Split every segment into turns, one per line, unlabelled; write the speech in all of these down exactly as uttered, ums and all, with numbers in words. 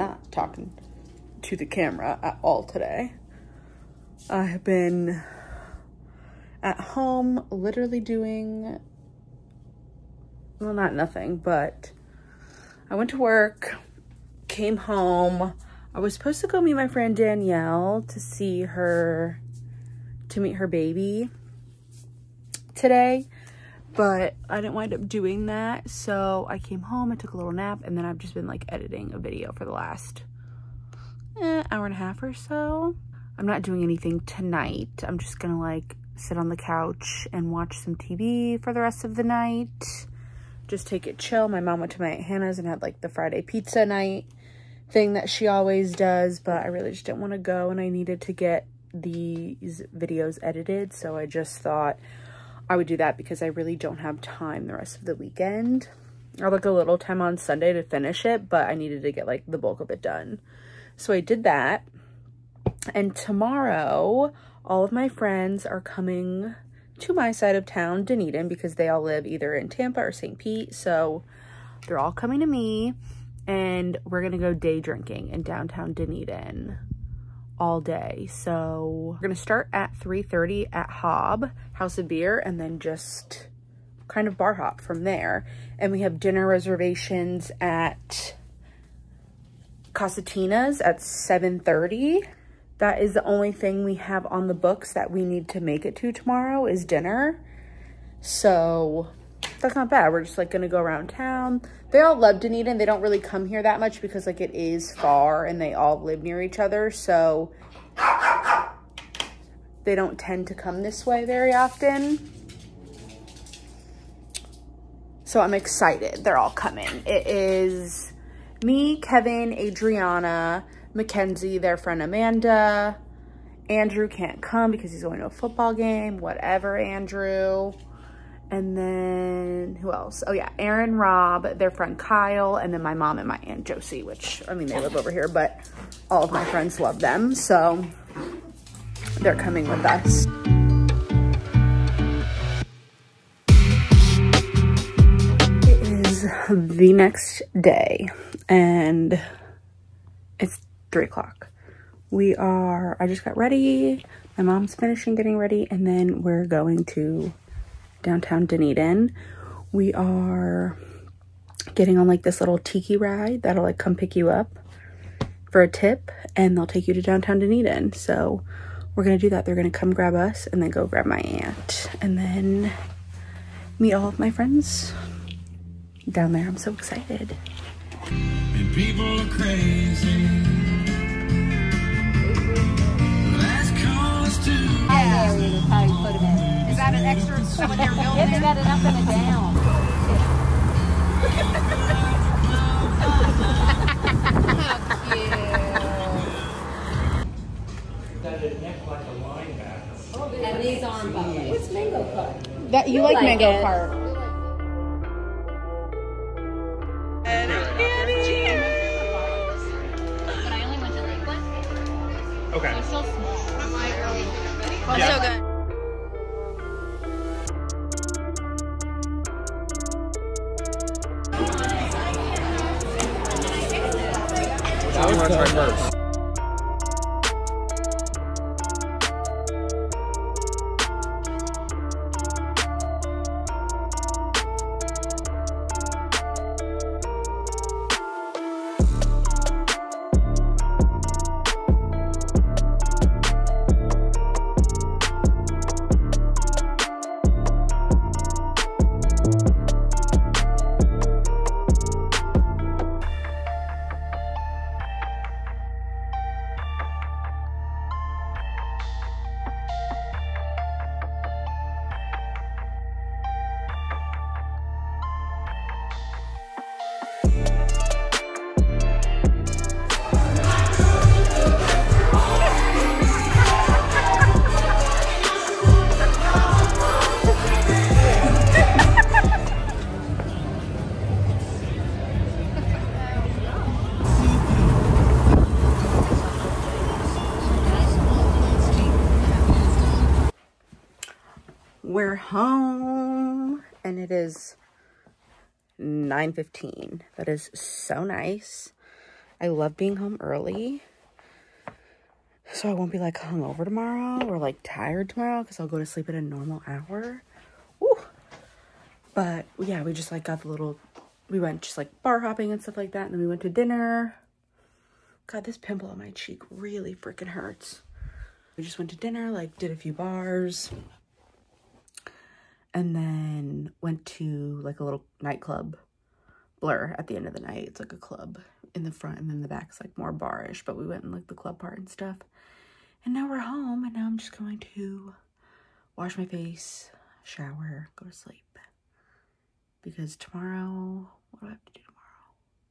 not talking to the camera at all today. I have been at home literally doing, well, not nothing, but I went to work, came home. I was supposed to go meet my friend Danielle to see her, to meet her baby today, but I didn't wind up doing that. So I came home, I took a little nap, and then I've just been like editing a video for the last eh, hour and a half or so. I'm not doing anything tonight. I'm just gonna like sit on the couch and watch some T V for the rest of the night. Just take it chill. My mom went to my Aunt Hannah's and had like the Friday pizza night thing that she always does, but I really just didn't want to go, and I needed to get these videos edited, so I just thought I would do that because I really don't have time the rest of the weekend. I have like a little time on Sunday to finish it, but I needed to get like the bulk of it done. So I did that. And tomorrow, all of my friends are coming to my side of town, Dunedin, because they all live either in Tampa or Saint Pete. So they're all coming to me, and we're gonna go day drinking in downtown Dunedin all day. So we're gonna start at three thirty at Hob, House of Beer, and then just kind of bar hop from there. And we have dinner reservations at Casatina's at seven thirty. That is the only thing we have on the books that we need to make it to tomorrow is dinner. So that's not bad. We're just like gonna go around town. They all love Dunedin. They don't really come here that much because like it is far and they all live near each other. So they don't tend to come this way very often. So I'm excited. They're all coming. It is me, Kevin, Adriana, Mackenzie, their friend Amanda. Andrew can't come because he's going to a football game. Whatever, Andrew. And then who else? Oh yeah, Aaron, Rob, their friend Kyle, and then my mom and my Aunt Josie, which, I mean, they live over here, but all of my friends love them. So they're coming with us. It is the next day and it's three o'clock. We are, I just got ready. My mom's finishing getting ready, and then we're going to downtown Dunedin. We are getting on like this little tiki ride that'll like come pick you up for a tip, and they'll take you to downtown Dunedin. So we're gonna do that. They're gonna come grab us and then go grab my aunt and then meet all of my friends down there. I'm so excited. And people are crazy.
Yeah, is how you put them in. Is that an extra when they're building it? It's got an up and a down. How cute. And these arm buttons. What's mango cart?
That you like, like mango it. Cart.
But I only went to Lakewood.
Okay.
So it's still small. Well,
yeah.
So good.
That was good. First.
We're home and it is nine fifteen. That is so nice. I love being home early, so I won't be like hungover tomorrow or like tired tomorrow because I'll go to sleep at a normal hour. Woo. But yeah, we just like got the little, we went just like bar hopping and stuff like that. And then we went to dinner. God, this pimple on my cheek really freaking hurts. We just went to dinner, like did a few bars. And then went to like a little nightclub, Blur, at the end of the night. It's like a club in the front, and then the back is like more bar-ish, but we went in like the club part and stuff. And now we're home, and now I'm just going to wash my face, shower, go to sleep. Because tomorrow, what do I have to do tomorrow?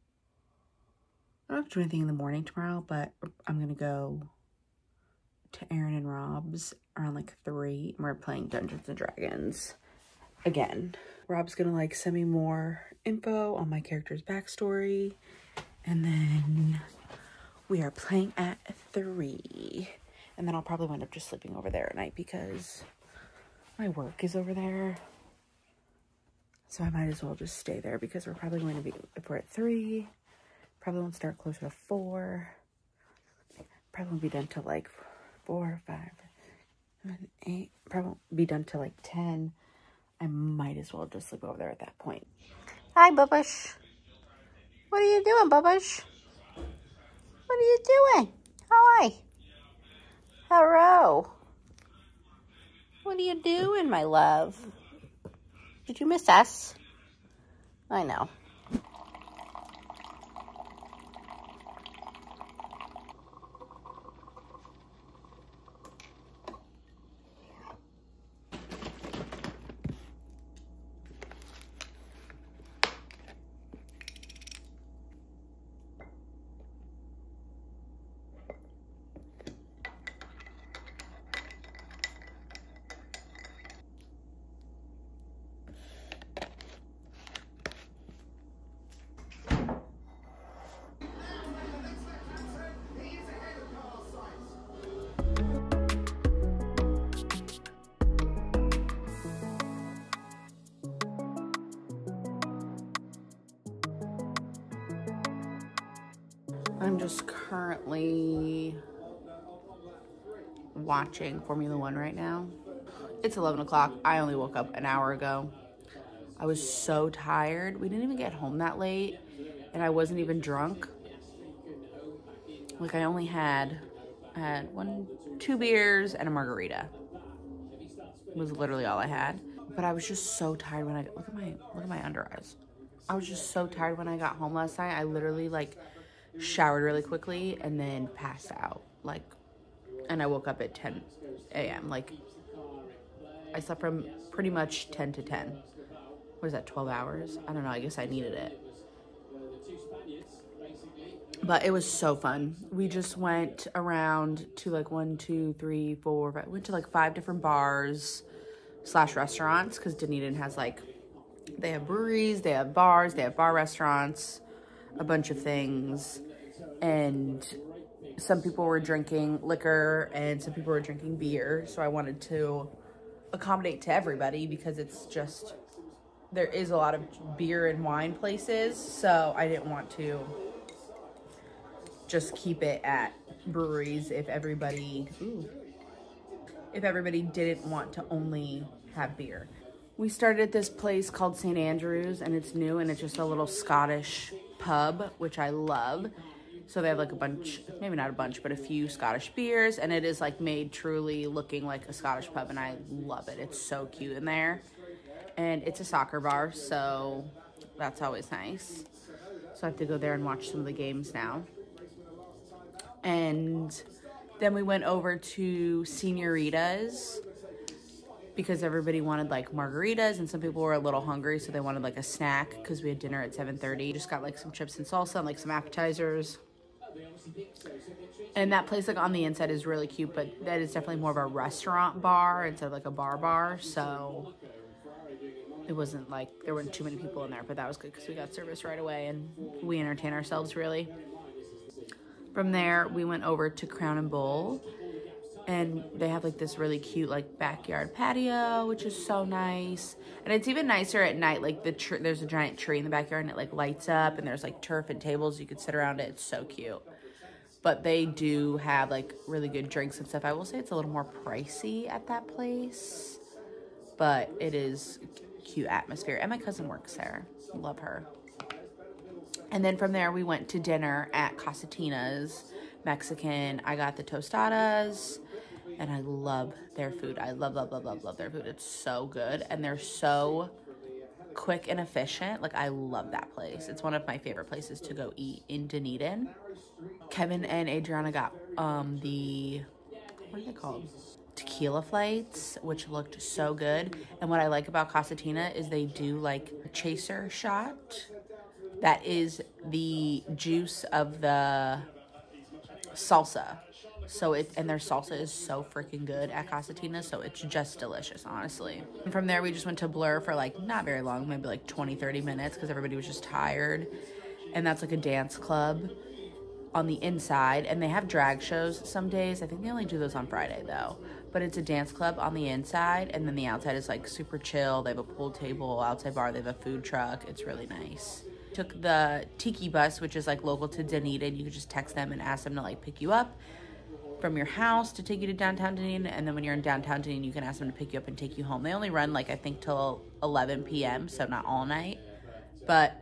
I don't have to do anything in the morning tomorrow, but I'm gonna go to Aaron and Rob's around like three, and we're playing Dungeons and Dragons again. Rob's gonna like send me more info on my character's backstory, and then we are playing at three, and then I'll probably wind up just sleeping over there at night because my work is over there, so I might as well just stay there because we're probably going to be, if we're at three, probably won't start closer to four, probably won't be done till like four, five, seven, eight, probably won't be done till like ten. I might as well just sleep over there at that point. Hi, Bubbush. What are you doing, Bubbush? What are you doing? Hi. Hello. What are you doing, my love? Did you miss us? I know. I'm just currently watching Formula One right now. It's eleven o'clock. I only woke up an hour ago. I was so tired. We didn't even get home that late, and I wasn't even drunk. Like, I only had, I had one, two beers and a margarita. It was literally all I had. But I was just so tired when I, look at my, look at my under eyes. I was just so tired when I got home last night. I literally, like, showered really quickly and then passed out, like, and I woke up at ten a m Like, I slept from pretty much ten to ten. What is that, twelve hours? I don't know, I guess I needed it. But it was so fun. We just went around to like one, two, three, four, five, went to like five different bars slash restaurants, because Dunedin has like, they have breweries, they have bars, they have bar restaurants, a bunch of things. And some people were drinking liquor and some people were drinking beer, so I wanted to accommodate to everybody because it's just, there is a lot of beer and wine places, so I didn't want to just keep it at breweries if everybody ooh, if everybody didn't want to only have beer. We started at this place called Saint Andrews, and it's new, and it's just a little Scottish pub, which I love. So they have like a bunch, maybe not a bunch, but a few Scottish beers, and it is like made truly looking like a Scottish pub, and I love it. It's so cute in there. And it's a soccer bar, so that's always nice. So I have to go there and watch some of the games now. And then we went over to Señoritas because everybody wanted like margaritas, and some people were a little hungry, so they wanted like a snack because we had dinner at seven thirty. Just got like some chips and salsa and like some appetizers. And that place like on the inside is really cute, but that is definitely more of a restaurant bar instead of like a bar bar. So it wasn't like, there weren't too many people in there, but that was good because we got service right away and we entertain ourselves really. From there, we went over to Crown and Bowl, And they have like this really cute like backyard patio, which is so nice. And it's even nicer at night. Like the tr there's a giant tree in the backyard and it like lights up, and there's like turf and tables you could sit around it. It's so cute. But they do have like really good drinks and stuff. I will say it's a little more pricey at that place, but it is cute atmosphere. And my cousin works there. Love her. And then from there we went to dinner at Casatina's Mexican. I got the tostadas. And I love their food. I love, love, love, love, love their food. It's so good. And they're so quick and efficient. Like, I love that place. It's one of my favorite places to go eat in Dunedin. Kevin and Adriana got um, the, what are they called? Tequila flights, which looked so good. And what I like about Casatina is they do, like, a chaser shot. That is the juice of the salsa. So it, and their salsa is so freaking good at Casatina, so it's just delicious, honestly. And from there, we just went to Blur for like, not very long, maybe like twenty, thirty minutes, because everybody was just tired. And that's like a dance club on the inside, and they have drag shows some days. I think they only do those on Friday, though. But it's a dance club on the inside, and then the outside is like super chill. They have a pool table, outside bar, they have a food truck. It's really nice. Took the Tiki bus, which is like local to Dunedin. You could just text them and ask them to like pick you up from your house to take you to downtown Dunedin, and then when you're in downtown Dunedin, you can ask them to pick you up and take you home. They only run like I think till eleven p m, so not all night, but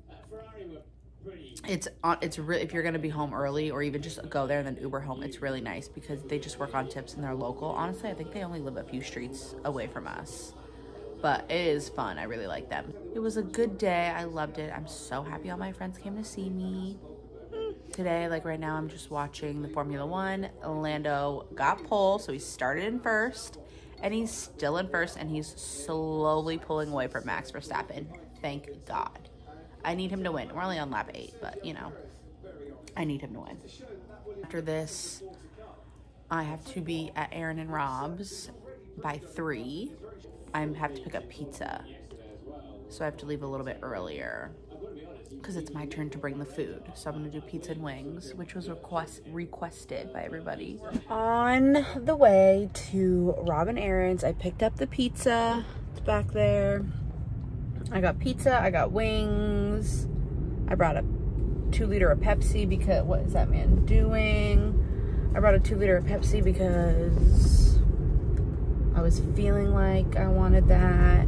it's on. It's really, if you're gonna be home early or even just go there and then Uber home, it's really nice because they just work on tips and they're local. Honestly, I think they only live a few streets away from us, but it is fun. I really like them. It was a good day. I loved it. I'm so happy all my friends came to see me. Today, like right now, I'm just watching the Formula One. Lando got pole, so he started in first, and he's still in first, and he's slowly pulling away from Max Verstappen. Thank God. I need him to win. We're only on lap eight, but, you know, I need him to win. After this, I have to be at Aaron and Rob's by three. I have to pick up pizza, so I have to leave a little bit earlier, because it's my turn to bring the food. So I'm gonna do pizza and wings, which was request requested by everybody. On the way to Rob and Aaron's, I picked up the pizza. It's back there. I got pizza, I got wings. I brought a two liter of Pepsi because, what is that man doing? I brought a two liter of Pepsi because I was feeling like I wanted that.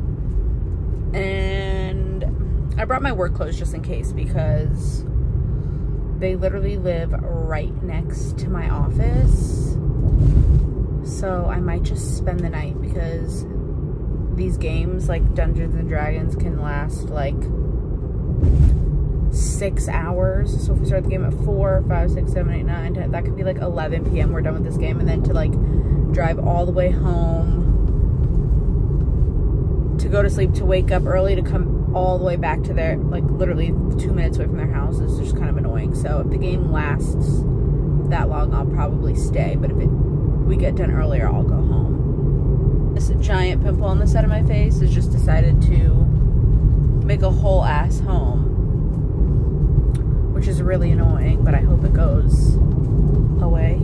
And I brought my work clothes just in case because they literally live right next to my office. So I might just spend the night because these games like Dungeons and Dragons can last like six hours. So if we start the game at four, five, six, seven, eight, nine, ten, that could be like eleven p m We're done with this game. And then to like drive all the way home, to go to sleep, to wake up early, to come all the way back to their, like literally two minutes away from their house is just kind of annoying. So if the game lasts that long, I'll probably stay. But if it, we get done earlier, I'll go home. This giant pimple on the side of my face has just decided to make a whole ass home, which is really annoying, but I hope it goes away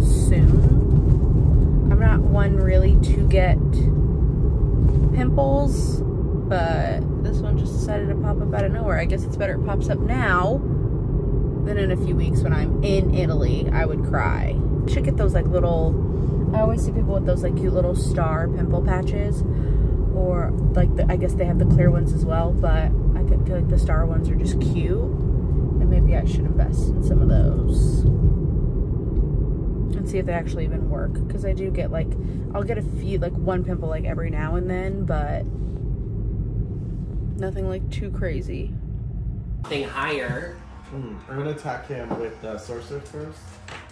soon. I'm not one really to get pimples, but this one just decided to pop up out of nowhere. I guess it's better it pops up now than in a few weeks when I'm in Italy. I would cry. I should get those like little, I always see people with those like cute little star pimple patches, or like the, I guess they have the clear ones as well, but I feel like the star ones are just cute, and maybe I should invest in some of those and see if they actually even work, because I do get like, I'll get a few, like one pimple like every now and then, but nothing like too crazy.
Thing higher.
Mm, I'm gonna attack him with the sorcerer first.